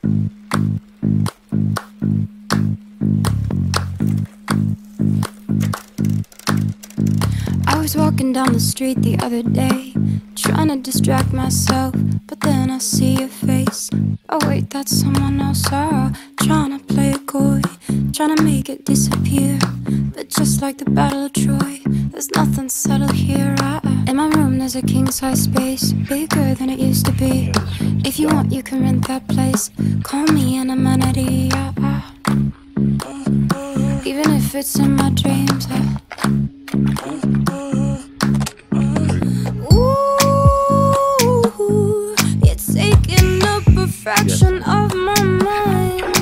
I was walking down the street the other day, trying to distract myself, but then I see your face. Oh wait, that's someone else. Trying to play it coy, trying to make it disappear. But just like the Battle of Troy, there's nothing settled here. In my room there's a king-size space, bigger than it used to be. If you want, you can rent that place. Call me an amenity. Even if it's in my dreams. Ooh, you're taking up a fraction of my mind.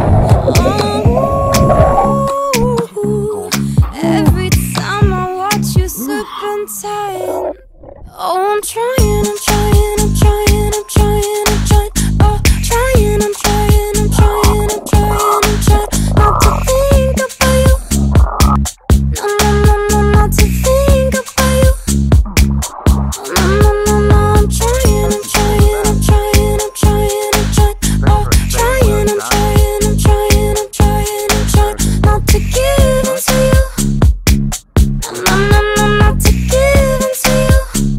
Ooh, every time I watch you serpentine. Oh, I'm trying, I'm trying, I'm trying, I'm trying, I'm trying. Oh, trying, I'm trying, I'm trying, I'm trying, I'm trying not to think about you. No, no, no, no, not to think about you. No, no, no, no, I'm trying, I'm trying, I'm trying, I'm trying, I'm trying. Oh, trying, I'm trying, I'm trying, I'm trying, I'm trying not to give in to you. No, no, no, not to give in to you.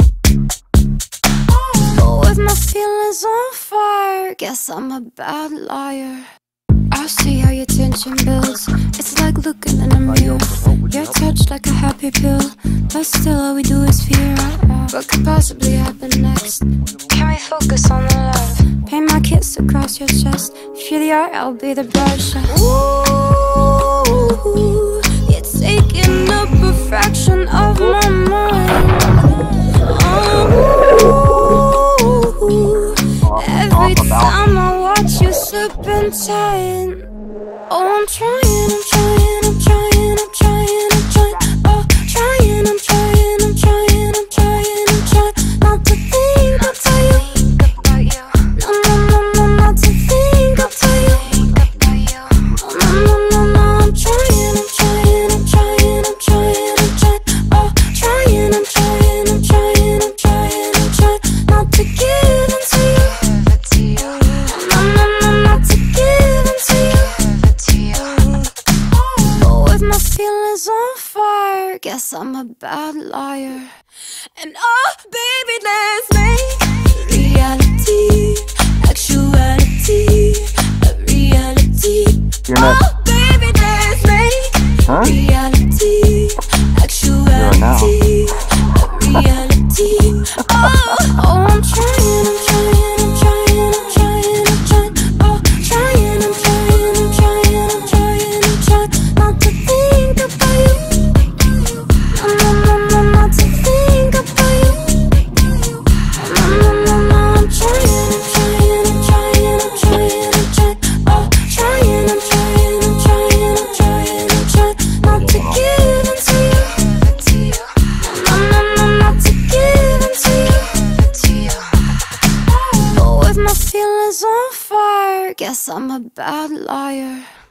But with my feelings on fire, guess I'm a bad liar. I see how your tension builds. It's like looking in a mirror. Your touch like a happy pill, but still all we do is fear. What could possibly happen next? Can we focus on the love? Paint my kiss across your chest. If you're the art, I'll be the brush. Ooh, you're taking up a fraction of my mind. Ooh, every time I watch you serpentine. Oh, I'm trying, I'm trying, I'm trying, I'm trying, I'm trying. Oh, trying, I'm trying, I'm trying, I'm trying, I'm trying not to think about you. No, no, no, no, not to think about you. No, no, no, no, I'm trying, I'm trying, I'm trying, I'm trying, I'm trying. Oh, trying, I'm trying, I'm trying, I'm trying, I'm trying not to give in to you. No, no, no, not to give in to you. But with my feelings on fire, guess I'm a bad liar. And oh, baby, let's make reality, actuality, a reality. Oh, baby, let's make reality, actuality, a reality. Oh, I'm trying, I'm trying, I'm trying, I'm trying, I'm trying. Oh, trying, I'm trying, I'm trying, I'm trying, I'm trying not to think about you. No, no, no, no, not to think about you. No, no, no, no, I'm trying, I'm trying, I'm trying, I'm trying, I'm trying. Oh, trying, I'm trying, I'm trying, I'm trying, I'm trying not to give in to you. No, no, no, not to give in to you. But with my feelings on fire, guess I'm a bad liar.